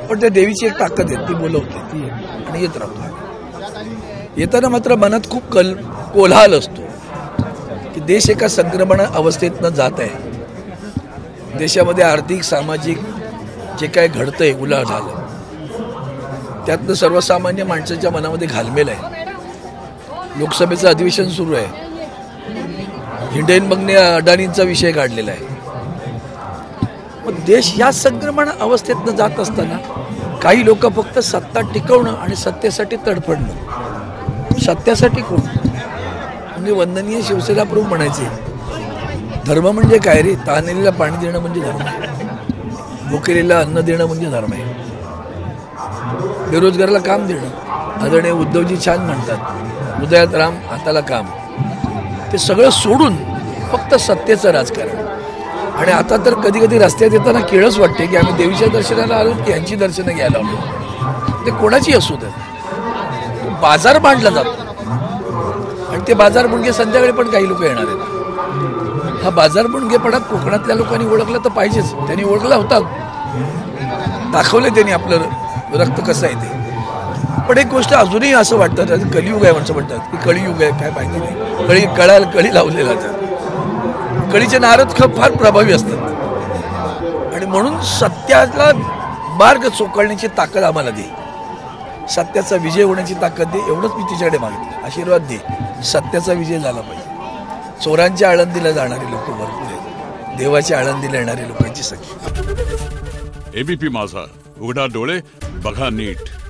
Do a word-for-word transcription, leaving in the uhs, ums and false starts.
पण त्या देवीची एक ताकद आहे, ती बोलवते ती आणि येत राहतो. येताना मात्र मनात खूप कल कोल्हाल असतो की देश एका संक्रमण अवस्थेतनं जात आहे. देशामध्ये आर्थिक सामाजिक जे काय घडतंय उलाढ झालं त्यातनं सर्वसामान्य माणसाच्या मनामध्ये घालमेल आहे. लोकसभेचं अधिवेशन सुरू आहे. हिंडेनबर्गने अडाणींचा विषय काढलेला आहे. मग देश या संक्रमण अवस्थेतनं जात असताना काही लोक फक्त सत्ता टिकवणं आणि सत्तेसाठी तडफडणं. सत्यासाठी कोण म्हणजे वंदनीय शिवसेना प्रमुख म्हणायचे धर्म म्हणजे काय रे? तहानलेला पाणी देणं म्हणजे धर्म आहे. भुकेलेला अन्न देणं म्हणजे धर्म आहे. बेरोजगाराला काम देणं. आदरणीय उद्धवजी छान म्हणतात हृदयात राम हाताला काम. ते सगळं सोडून फक्त सत्तेचं राजकारण. आणि आता तर कधी कधी रस्त्यात येताना केळच वाटते की आम्ही देवीच्या दर्शनाला आलो की यांची दर्शनं घ्यायला आलो. ते कोणाची असू देत. बाजार मांडला जातो आणि ते बाजार मुणगे संध्याकाळी पण काही लोक येणार आहेत. हा बाजार मुणगेपणा कोकणातल्या लोकांनी ओळखला तर पाहिजेच. त्यांनी ओळखला होता, दाखवले त्यांनी आपलं रक्त कसं आहे ते. पण एक गोष्ट अजूनही असं वाटतं कलियुग आहे म्हणून म्हणतात की कलियुग आहे, काय माहिती नाही. कळी कळायला कळी लावलेला तर कळीचे नारद फार प्रभावी असतात आणि म्हणून सत्याला मार्ग चोखण्याची ताकद आम्हाला दे. सत्याचा विजय होण्याची ताकद दे. एवढंच मी तिच्याकडे मागितलं. आशीर्वाद दे. सत्याचा विजय झाला पाहिजे. चोरांच्या आळंदीला जाणारे लोक भरपूर आहेत. देवाच्या आळंदीला येणारे लोकांची संख्या. एबीपी माझा, उघडा डोळे बघा नीट.